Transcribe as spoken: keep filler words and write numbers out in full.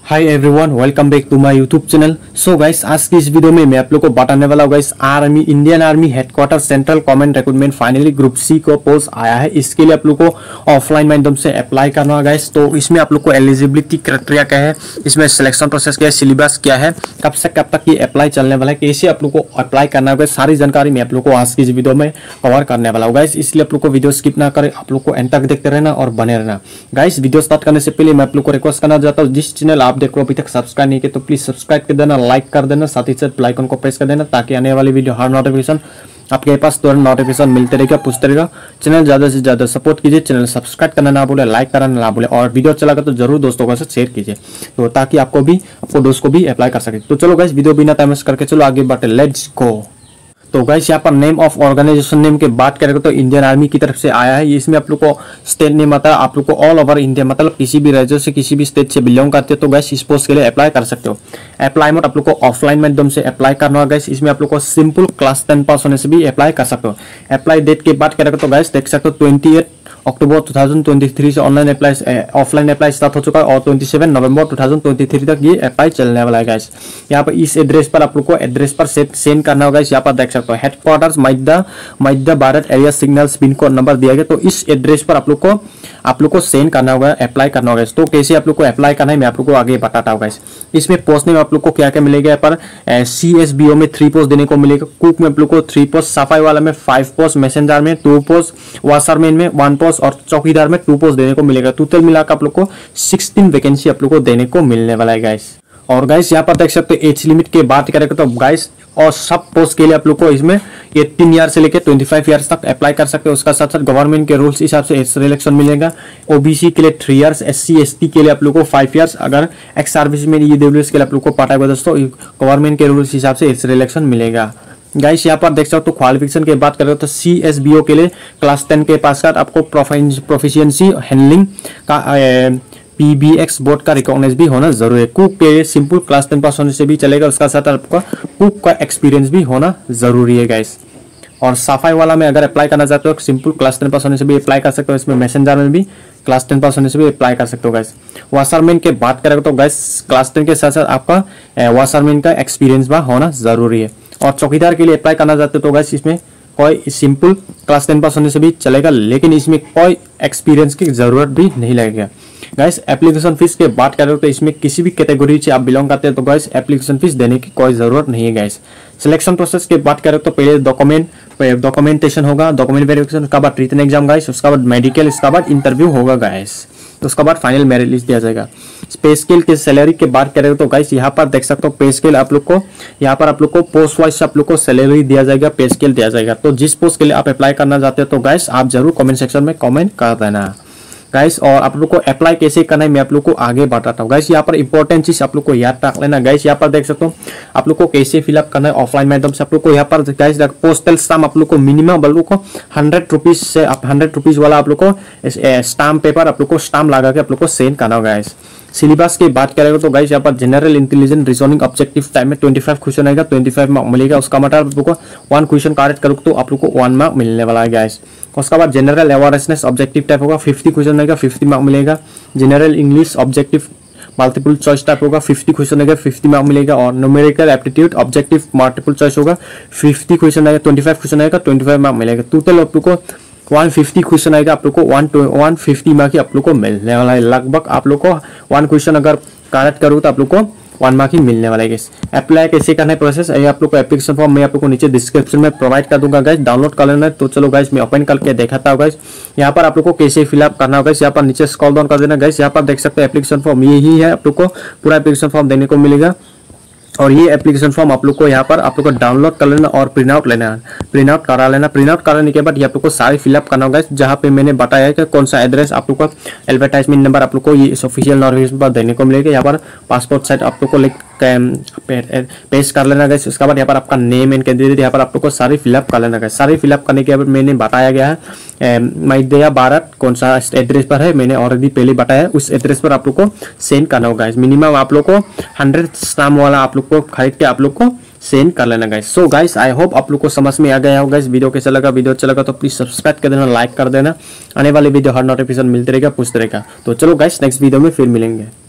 Hi everyone, welcome back to my YouTube channel. So guys, आज की इस video में मैं आप लोग को बताने वाला हूँ guys, army Indian army headquarter central command recruitment finally group C को पोस्ट आया है। इसके लिए आप लोग को ऑफलाइन माध्यम से अप्लाई करना है गाइस। तो इसमें आप लोग को एलिजिबिलिटी क्राइटेरिया क्या है, इसमें सिलेक्शन प्रोसेस क्या है, सिलेबस क्या है, कब से कब तक ये अप्लाई चलने वाला है, कैसे आप लोग को अप्लाई करना है, सारी जानकारी मैं आप लोग को आज की इस वीडियो में कवर करने वाला हूँ गाइस। इसलिए आप लोग को वीडियो स्किप ना करें, आप लोग को एंड तक देखते रहना और बने रहना गाइस। वीडियो स्टार्ट करने से पहले मैं आप लोग को रिक्वेस्ट करना चाहता हूँ, जिस चैनल आप देख रहे हो अभी तक सब्सक्राइब नहीं किया तो प्लीज सब्सक्राइब कर देना, लाइक कर देना, साथ ही साथ बेल आइकन को प्रेस कर देना ताकि आने वाली वीडियो हर नोटिफिकेशन आपके पास तुरंत नोटिफिकेशन मिलते रहेगा, पूछते रहेगा। चैनल ज्यादा से ज्यादा सपोर्ट कीजिए, चैनल सब्सक्राइब करना ना भूले, लाइक करना ना भूले और वीडियो चला तो जरूर दोस्तों के साथ शेयर कीजिए, तो ताकि आपको भी आपको दोस्त को भी अप्लाई कर सके। तो चलो गाइस, वीडियो बिना टाइम वेस्ट करके चलो आगे बढ़ते, लेट्स गो। तो गाइस, यहाँ पर नेम ऑफ ऑर्गेनाइजेशन नेम के बात करेंगे तो इंडियन आर्मी की तरफ से आया है। इसमें आप लोग को स्टेट नेम आता है, आप लोग को ऑल ओवर इंडिया मतलब किसी भी राज्य से किसी भी स्टेट से बिलोंग करते हो तो गाइस इस पोस्ट के लिए अप्लाई कर सकते हो। अप्लाई मोड आप लोग को ऑफलाइन माध्यम से अप्लाई करना होगा गाइस। इसमें आप लोग को सिंपल क्लास टेन पास होने से भी अप्लाई कर सकते हो। अप्लाई डेट की बात करेंगे तो गाइस देख सकते हो ट्वेंटी एट अक्टूबर दो हज़ार तेईस से online apply offline apply start हो चुका है और सत्ताईस नवंबर दो हज़ार तेईस तक ये अप्लाई चलने वाला है गाइस। यहाँ पर इस एड्रेस पर आप लोग को एड्रेस पर सेंड करना होगा। यहाँ पर देख सकते हो headquarters Madhya Madhya Bharat area signals pin code number दिया गया, तो इस एड्रेस पर आप लोग को आप लोग को सेंड करना होगा, अप्लाई करना होगा। तो कैसे आप लोग को अप्लाई करना है मैं आप लोग को आगे बताता हूँ गाइस। इसमें पोस्ट में आप लोग को क्या क्या मिलेगा, यहाँ पर सी एस बी ओ में थ्री पोस्ट देने को मिलेगा, कुक में आप लोग को थ्री पोस्ट, सफाई वाला में फाइव पोस्ट, मैसेंजर में टू पोस्ट, वाशरमैन में वन पोस्ट और चौकीदार में टू पोस्ट देने को मिलेगा। टोटल मिलाकर आप लोग को सोलह वैकेंसी आप लोग को देने को मिलने वाला है गाइस। और गाइस यहाँ पर देख सकते हो एज लिमिट की बात करें तो गाइस और सब पोस्ट के लिए आप लोग को इसमें एटीन ईयर से लेकर ट्वेंटी फाइव ईयर्स तक अप्लाई कर सकते हो। उसका साथ साथ गवर्नमेंट के रूल्स हिसाब से सिलेक्शन मिलेगा। ओबीसी के लिए थ्री इयर्स, एससी एसटी के लिए आप लोग को फाइव इयर्स, अगर एक्स सर्विस में ईडब्ल्यूएस के लिए आप लोग को पता है दोस्तों गवर्नमेंट के रूल्स हिसाब से सिलेक्शन मिलेगा गाइस। यहाँ पर देख सकते हो क्वालिफिकेशन की बात करें तो सी एस बी ओ के लिए क्लास टेन के पास का आपको प्रोफिशिएंसी हैंडलिंग का पी बी एक्स बोर्ड का रिकॉग्नाइज भी होना जरूरी है। कुक के सिंपल क्लास टेन पास होने से भी चलेगा, उसका साथ आपका कुक का एक्सपीरियंस भी होना जरूरी है गाइस। और सफाई वाला में अगर अप्लाई करना चाहते हो सिंपल क्लास टेन पास होने से भी अप्लाई कर सकते हो। इसमें मैसेंजर में भी क्लास टेन पास होने से भी अप्लाई कर सकते हो गाइस। वाशरमैन के बात करें तो गाइस क्लास टेन के साथ साथ आपका वाशरमैन का एक्सपीरियंस भी होना जरूरी है। और चौकीदार के लिए अप्लाई करना चाहते हो तो गाइस इसमें कोई सिंपल क्लास टेन पास होने से भी चलेगा, लेकिन इसमें कोई एक्सपीरियंस की जरूरत भी नहीं लगेगा गाइस। एप्लीकेशन फीस के बात करें तो इसमें किसी भी कैटेगरी से आप बिलोंग करते हैं तो गाइस एप्लीकेशन फीस देने की कोई जरूरत नहीं है गाइस। सिलेक्शन प्रोसेस की बात करें तो पहले डॉक्यूमेंट डॉक्यूमेंटेशन होगा, डॉक्यूमेंट वेरिफिकेशन, उसके बाद रिटन एग्जाम गाइस, उसके बाद मेडिकल, उसके बाद इंटरव्यू होगा गाइस, तो उसके बाद फाइनल मेरिट लिस्ट दिया जाएगा। पे स्केल के सैलरी की बात करें तो गाइस यहाँ पर देख सकते हो पे स्केल आप लोग को यहाँ पर आप लोग को पोस्ट वाइज आप लोग को सैलरी दिया जाएगा, पे स्केल दिया जाएगा। तो जिस पोस्ट के लिए आप अप्लाई करना चाहते हो तो गाइस आप जरूर कमेंट सेक्शन में कमेंट कर देना गाइस। और आप लोग को अप्लाई कैसे करना है मैं आप लोग को आगे बताता हूँ गाइस। यहाँ पर इंपॉर्टेंट चीज आप लोग को याद रख लेना गाइस। यहाँ पर देख सकते हो आप लोग को कैसे फिलअप करना है ऑफलाइन माध्यम से। आप लोग को यहाँ पर गाइस पोस्टल स्टाम्प आप लोग को मिनिमम आप लोग को हंड्रेड रुपीज से आप हंड्रेड रुपीज वाला आप लोग को स्टाम्प पेपर आप लोग को स्टाम्प लगा के आप लोग को सेंड करना होगा गाइस। सिलेबस की बात करेंगे तो गाइस यहाँ पर general intelligence reasoning objective time में पच्चीस क्वेश्चन आएगा, पच्चीस मार्क मिलेगा। उसका मतलब आप लोग को वन क्वेश्चन करेक्ट करो तो आप लोग को वन मार्क मिलने वाला है गाइस। उसके बाद जनरल अवेयरनेस ऑब्जेक्टिव टाइप होगा, पचास क्वेश्चन आएगा, पचास मार्क मिलेगा। General English objective multiple choice type होगा, पचास क्वेश्चन आएगा, पचास मार्क मिलेगा। और numerical aptitude objective multiple choice होगा, पचास क्वेश्चन आएगा, पच्चीस क्वेश्चन आएगा, पच्चीस मार्क मिलेगा। टोटल आप लोग को एक सौ पचास क्वेश्चन आएगा, आप लोग को एक सौ पचास मार्क ही आप लोग को मिलने वाला है। लगभग आप लोग को वन क्वेश्चन अगर करेक्ट करो तो आप लोग को वन मार्क ही मिलने वाला है गाइस। अप्लाई कैसे करना है प्रोसेस ये आप लोग को एप्लीकेशन फॉर्म मैं आप लोग को नीचे डिस्क्रिप्शन में प्रोवाइड कर दूंगा गाइस, डाउनलोड कर लेना है। तो चलो गाइस मैं ओपन करके दिखाता हूँ गाइस। यहाँ पर आप लोग को कैसे फिलअप करना होगा, यहाँ पर नीचे स्क्रॉल डाउन कर देना गाइस। यहाँ पर देख सकते हैं एप्लीकेशन फॉर्म यही है, आप लोग को पूरा एप्लीकेशन फॉर्म देने को मिलेगा। और ये एप्लीकेशन फॉर्म आप लोग को यहाँ पर आप लोग को डाउनलोड कर लेना और प्रिंट आउट लेना है, प्रिंट आउट करा लेना। प्रिंट आउट कराने के बाद ये आप लोग को सारी फिलअप करना होगा जहाँ पे मैंने बताया है कि कौन सा एड्रेस आप लोग को एडवर्टाइजमेंट नंबर आप लोग को ये ऑफिशियल नोटिफिकेशन पर देने को मिलेगा। यहाँ पर पासपोर्ट साइज आप लोग को लिख पेस्ट कर लेना गाइस। उसके बाद यहाँ पर आपका नेम एंड कैंडिडेट यहाँ पर आप लोग को सारी फिलअप कर लेना गाइस। सारी फिलअप करने के बाद मैंने बताया गया है मध्य भारत कौन सा एड्रेस पर है, मैंने ऑलरेडी पहले बताया है, उस एड्रेस पर आप लोग को सेंड करना होगा गाइस। मिनिमम आप लोग को हंड्रेड स्टाम्प वाला आप लोग को खरीद के आप लोग को सेंड कर लेना guys. So guys I hope आप लोग को समझ में आ गया होगा गाइस। वीडियो कैसा लगा, वीडियो अच्छा लगा तो प्लीज सब्सक्राइब कर देना, लाइक कर देना। आने वाले वीडियो हर नोटिफिकेशन मिलते रहेगा, पूछते रहेगा। तो चलो गाइस नेक्स्ट वीडियो में फिर मिलेंगे।